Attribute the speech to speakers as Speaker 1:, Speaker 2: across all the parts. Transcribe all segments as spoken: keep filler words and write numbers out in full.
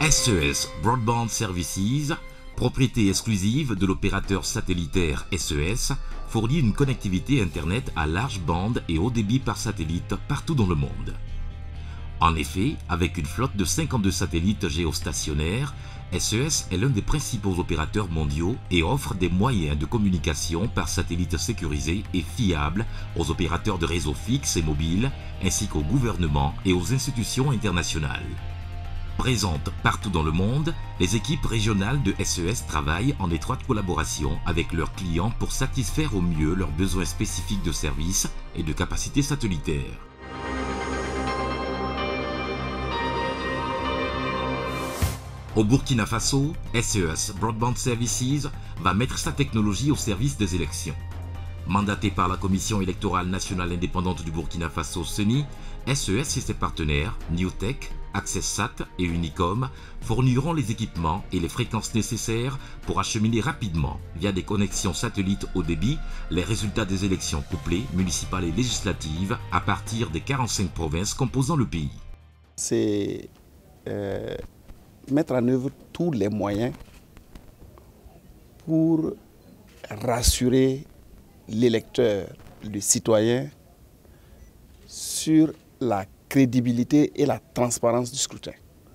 Speaker 1: S E S Broadband Services, propriété exclusive de l'opérateur satellitaire S E S, fournit une connectivité Internet à large bande et haut débit par satellite partout dans le monde. En effet, avec une flotte de cinquante-deux satellites géostationnaires, S E S est l'un des principaux opérateurs mondiaux et offre des moyens de communication par satellite sécurisés et fiables aux opérateurs de réseaux fixes et mobiles, ainsi qu'aux gouvernements et aux institutions internationales. Présentes partout dans le monde, les équipes régionales de S E S travaillent en étroite collaboration avec leurs clients pour satisfaire au mieux leurs besoins spécifiques de services et de capacités satellitaires. Au Burkina Faso, S E S Broadband Services va mettre sa technologie au service des élections. Mandaté par la Commission électorale nationale indépendante du Burkina Faso, C E N I, S E S et ses partenaires, Newtech, AccessSat et Unicom, fourniront les équipements et les fréquences nécessaires pour acheminer rapidement, via des connexions satellites haut débit, les résultats des élections couplées, municipales et législatives à partir des quarante-cinq provinces composant le pays.
Speaker 2: C'est euh, mettre en œuvre tous les moyens pour rassurer l'électeur, le citoyen, sur la crédibilité et la transparence du scrutin.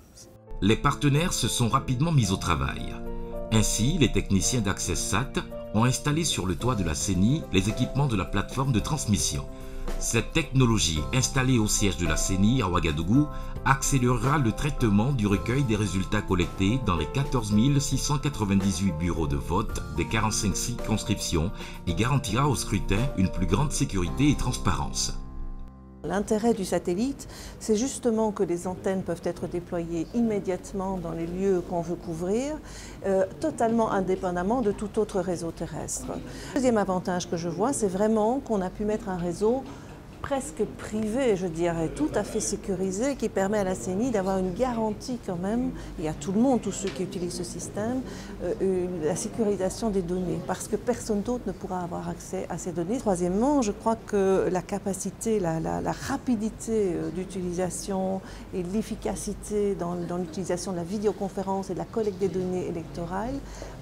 Speaker 1: Les partenaires se sont rapidement mis au travail. Ainsi, les techniciens d'AccessSat ont installé sur le toit de la C E N I les équipements de la plateforme de transmission. Cette technologie installée au siège de la C E N I à Ouagadougou accélérera le traitement du recueil des résultats collectés dans les quatorze mille six cent quatre-vingt-dix-huit bureaux de vote des quarante-cinq circonscriptions et garantira au scrutin une plus grande sécurité et transparence.
Speaker 3: L'intérêt du satellite, c'est justement que les antennes peuvent être déployées immédiatement dans les lieux qu'on veut couvrir, euh, totalement indépendamment de tout autre réseau terrestre. Le deuxième avantage que je vois, c'est vraiment qu'on a pu mettre un réseau presque privé, je dirais, tout à fait sécurisé, qui permet à la C E N I d'avoir une garantie quand même, et à tout le monde, tous ceux qui utilisent ce système, euh, une, la sécurisation des données, parce que personne d'autre ne pourra avoir accès à ces données. Troisièmement, je crois que la capacité, la, la, la rapidité d'utilisation et l'efficacité dans, dans l'utilisation de la vidéoconférence et de la collecte des données électorales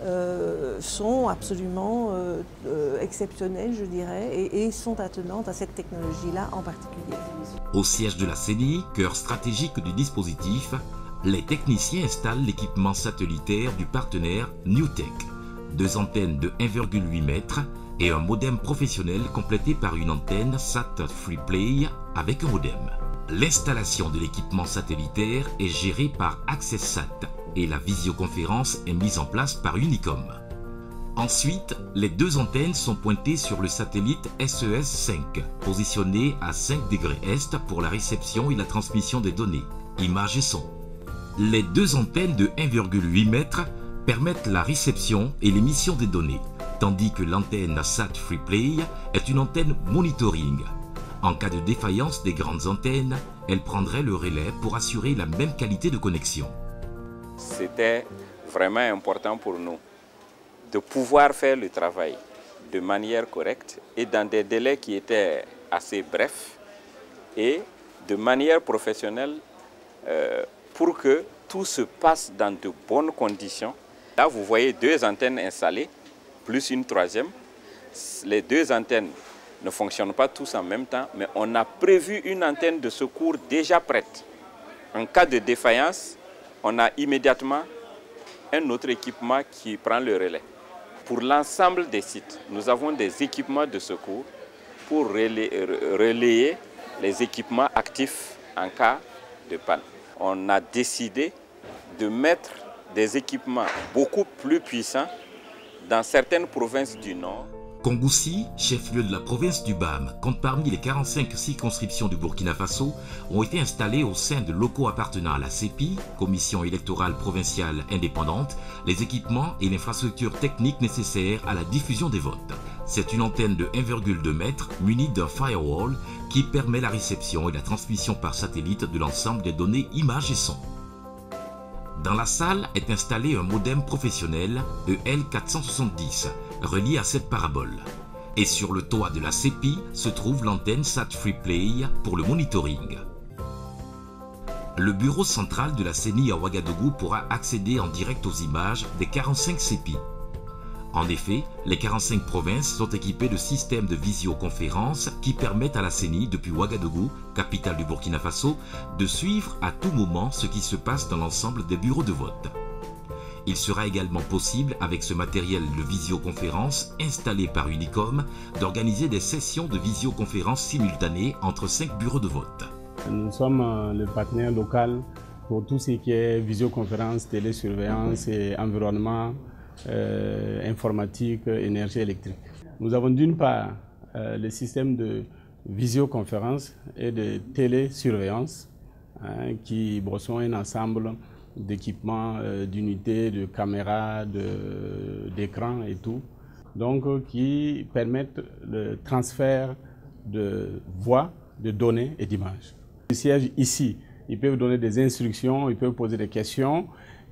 Speaker 3: euh, sont absolument euh, euh, exceptionnelles, je dirais, et, et sont attenantes à cette technologie là en particulier.
Speaker 1: Au siège de la C E N I, cœur stratégique du dispositif, les techniciens installent l'équipement satellitaire du partenaire Newtech, deux antennes de un virgule huit mètres et un modem professionnel complété par une antenne Sat Freeplay avec un modem. L'installation de l'équipement satellitaire est gérée par AccessSat et la visioconférence est mise en place par Unicom. Ensuite, les deux antennes sont pointées sur le satellite S E S cinq, positionné à cinq degrés est pour la réception et la transmission des données, images et sons. Les deux antennes de un virgule huit mètres permettent la réception et l'émission des données, tandis que l'antenne Sat Freeplay est une antenne monitoring. En cas de défaillance des grandes antennes, elle prendrait le relais pour assurer la même qualité de connexion.
Speaker 4: C'était vraiment important pour nous de pouvoir faire le travail de manière correcte et dans des délais qui étaient assez brefs et de manière professionnelle euh, pour que tout se passe dans de bonnes conditions. Là, vous voyez deux antennes installées, plus une troisième. Les deux antennes ne fonctionnent pas tous en même temps, mais on a prévu une antenne de secours déjà prête. En cas de défaillance, on a immédiatement un autre équipement qui prend le relais. Pour l'ensemble des sites, nous avons des équipements de secours pour relayer les équipements actifs en cas de panne. On a décidé de mettre des équipements beaucoup plus puissants dans certaines provinces du Nord.
Speaker 1: Kongoussi, chef-lieu de la province du B A M, compte parmi les quarante-cinq circonscriptions du Burkina Faso, ont été installés au sein de locaux appartenant à la C E P I, Commission électorale provinciale indépendante, les équipements et l'infrastructure technique nécessaires à la diffusion des votes. C'est une antenne de un virgule deux mètres munie d'un firewall qui permet la réception et la transmission par satellite de l'ensemble des données images et sons. Dans la salle est installé un modem professionnel E L quatre cent soixante-dix, relié à cette parabole. Et sur le toit de la C E P I se trouve l'antenne Sat Freeplay pour le monitoring. Le bureau central de la C E N I à Ouagadougou pourra accéder en direct aux images des quarante-cinq C P I. En effet, les quarante-cinq provinces sont équipées de systèmes de visioconférence qui permettent à la C E N I depuis Ouagadougou, capitale du Burkina Faso, de suivre à tout moment ce qui se passe dans l'ensemble des bureaux de vote. Il sera également possible, avec ce matériel de visioconférence installé par Unicom, d'organiser des sessions de visioconférence simultanées entre cinq bureaux de vote.
Speaker 5: Nous sommes le partenaire local pour tout ce qui est visioconférence, télésurveillance et environnement, euh, informatique, énergie électrique. Nous avons d'une part euh, le système de visioconférence et de télésurveillance hein, qui bon, sont un ensemble d'équipements, euh, d'unités, de caméras, d'écrans et tout, donc euh, qui permettent le transfert de voix, de données et d'images. Ils siègent ici, ils peuvent donner des instructions, ils peuvent poser des questions,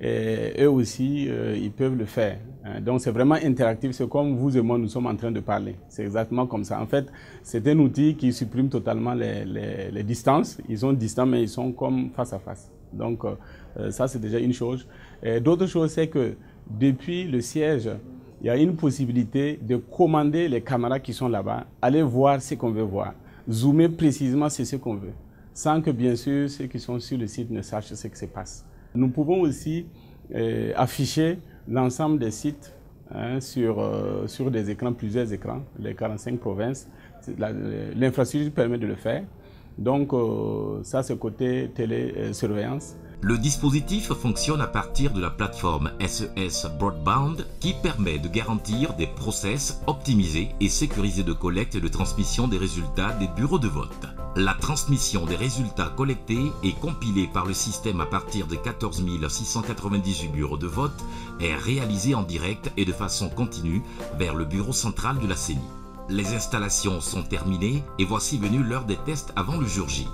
Speaker 5: et eux aussi, euh, ils peuvent le faire. Donc c'est vraiment interactif, c'est comme vous et moi, nous sommes en train de parler. C'est exactement comme ça. En fait, c'est un outil qui supprime totalement les, les, les distances. Ils sont distants, mais ils sont comme face à face. Donc euh, ça, c'est déjà une chose. D'autre chose, c'est que depuis le siège, il y a une possibilité de commander les caméras qui sont là-bas, aller voir ce qu'on veut voir, zoomer précisément sur ce qu'on veut, sans que bien sûr ceux qui sont sur le site ne sachent ce qui se passe. Nous pouvons aussi euh, afficher l'ensemble des sites hein, sur, euh, sur des écrans, plusieurs écrans, les quarante-cinq provinces. L'infrastructure permet de le faire. Donc euh, ça, c'est côté télésurveillance.
Speaker 1: Le dispositif fonctionne à partir de la plateforme S E S Broadband qui permet de garantir des process optimisés et sécurisés de collecte et de transmission des résultats des bureaux de vote. La transmission des résultats collectés et compilés par le système à partir de quatorze mille six cent quatre-vingt-dix-huit bureaux de vote est réalisée en direct et de façon continue vers le bureau central de la C E N I. Les installations sont terminées et voici venue l'heure des tests avant le jour J.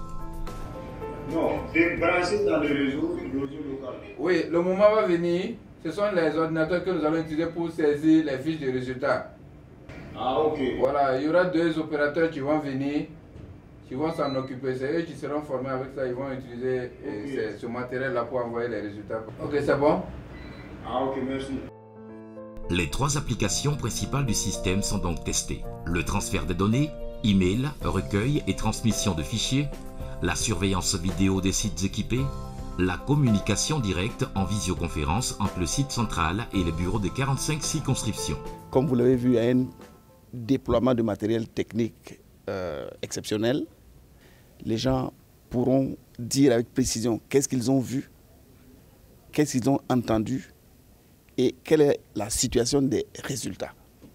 Speaker 6: Non, débrancher dans le réseau, le réseau local.
Speaker 7: Oui, le moment va venir. Ce sont les ordinateurs que nous allons utiliser pour saisir les fiches de résultats.
Speaker 6: Ah, ok.
Speaker 7: Voilà, il y aura deux opérateurs qui vont venir, qui vont s'en occuper. C'est eux qui seront formés avec ça. Ils vont utiliser okay. euh, ce matériel-là pour envoyer les résultats. Ok, c'est bon?
Speaker 6: Ah, ok, merci.
Speaker 1: Les trois applications principales du système sont donc testées. Le transfert des données, email, recueil et transmission de fichiers, la surveillance vidéo des sites équipés, la communication directe en visioconférence entre le site central et les bureaux des quarante-cinq circonscriptions.
Speaker 2: Comme vous l'avez vu, il y a un déploiement de matériel technique euh, exceptionnel. Les gens pourront dire avec précision qu'est-ce qu'ils ont vu, qu'est-ce qu'ils ont entendu et quelle est la situation des résultats.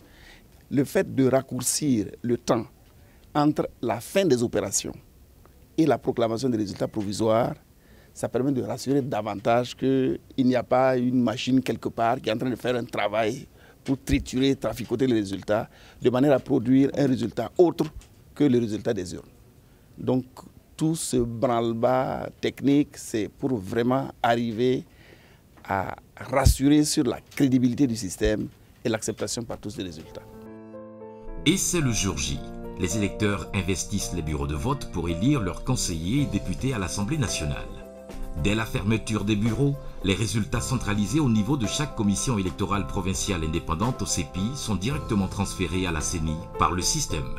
Speaker 2: Le fait de raccourcir le temps entre la fin des opérations et la proclamation des résultats provisoires, ça permet de rassurer davantage qu'il n'y a pas une machine quelque part qui est en train de faire un travail pour triturer, traficoter les résultats, de manière à produire un résultat autre que le résultat des urnes. Donc tout ce branle-bas technique, c'est pour vraiment arriver à rassurer sur la crédibilité du système et l'acceptation par tous des résultats.
Speaker 1: Et c'est le jour J. Les électeurs investissent les bureaux de vote pour élire leurs conseillers et députés à l'Assemblée nationale. Dès la fermeture des bureaux, les résultats centralisés au niveau de chaque commission électorale provinciale indépendante au C P I sont directement transférés à la C E N I par le système.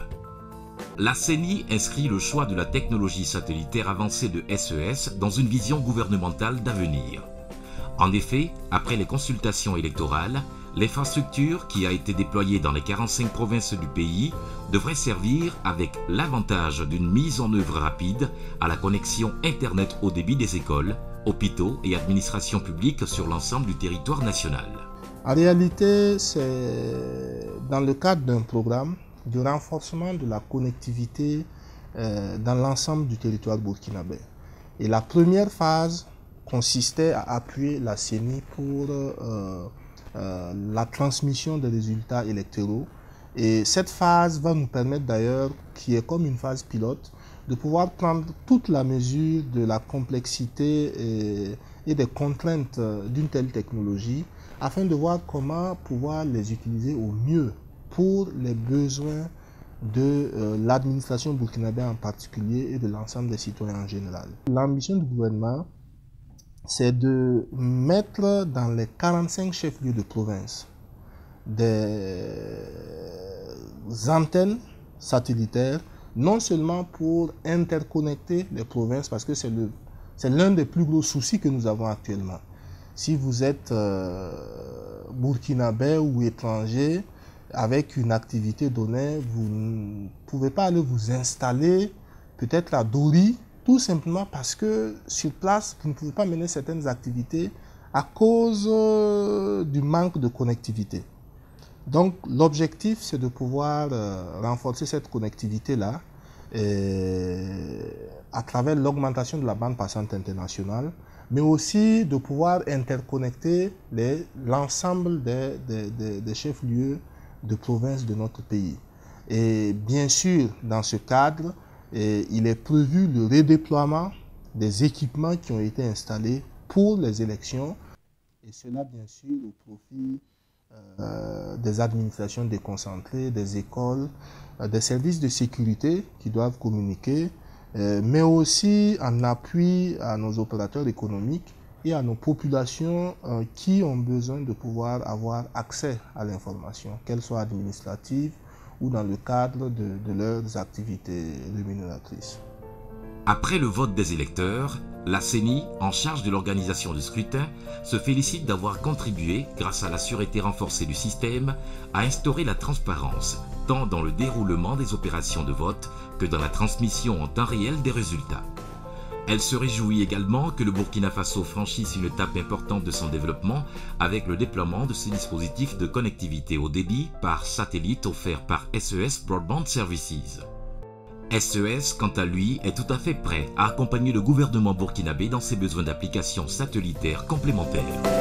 Speaker 1: La C E N I inscrit le choix de la technologie satellitaire avancée de S E S dans une vision gouvernementale d'avenir. En effet, après les consultations électorales, l'infrastructure qui a été déployée dans les quarante-cinq provinces du pays devrait servir avec l'avantage d'une mise en œuvre rapide à la connexion Internet haut débit des écoles, hôpitaux et administrations publiques sur l'ensemble du territoire national.
Speaker 8: En réalité, c'est dans le cadre d'un programme de renforcement de la connectivité euh, dans l'ensemble du territoire burkinabé. Et la première phase consistait à appuyer la C E N I pour euh, euh, la transmission des résultats électoraux. Et cette phase va nous permettre d'ailleurs, qui est comme une phase pilote, de pouvoir prendre toute la mesure de la complexité et, et des contraintes d'une telle technologie afin de voir comment pouvoir les utiliser au mieux pour les besoins de euh, l'administration burkinabé en particulier et de l'ensemble des citoyens en général. L'ambition du gouvernement, c'est de mettre dans les quarante-cinq chefs-lieux de province des antennes satellitaires, non seulement pour interconnecter les provinces, parce que c'est le, c'est l'un des plus gros soucis que nous avons actuellement. Si vous êtes euh, burkinabé ou étranger, avec une activité donnée, vous ne pouvez pas aller vous installer peut-être à Dori, tout simplement parce que sur place, vous ne pouvez pas mener certaines activités à cause euh, du manque de connectivité. Donc l'objectif, c'est de pouvoir euh, renforcer cette connectivité-là à travers l'augmentation de la bande passante internationale, mais aussi de pouvoir interconnecter l'ensemble des, des, des, des chefs-lieux de province de notre pays. Et bien sûr, dans ce cadre, et il est prévu le redéploiement des équipements qui ont été installés pour les élections, et cela bien sûr au profit euh, des administrations déconcentrées, des écoles, euh, des services de sécurité qui doivent communiquer, euh, mais aussi en appui à nos opérateurs économiques et à nos populations euh, qui ont besoin de pouvoir avoir accès à l'information, qu'elle soit administrative ou dans le cadre de, de leurs activités rémunératrices.
Speaker 1: Après le vote des électeurs, la C E N I, en charge de l'organisation du scrutin, se félicite d'avoir contribué, grâce à la sûreté renforcée du système, à instaurer la transparence, tant dans le déroulement des opérations de vote que dans la transmission en temps réel des résultats. Elle se réjouit également que le Burkina Faso franchisse une étape importante de son développement avec le déploiement de ce dispositif de connectivité haut débit par satellite offert par S E S Broadband Services. S E S, quant à lui, est tout à fait prêt à accompagner le gouvernement burkinabé dans ses besoins d'applications satellitaires complémentaires.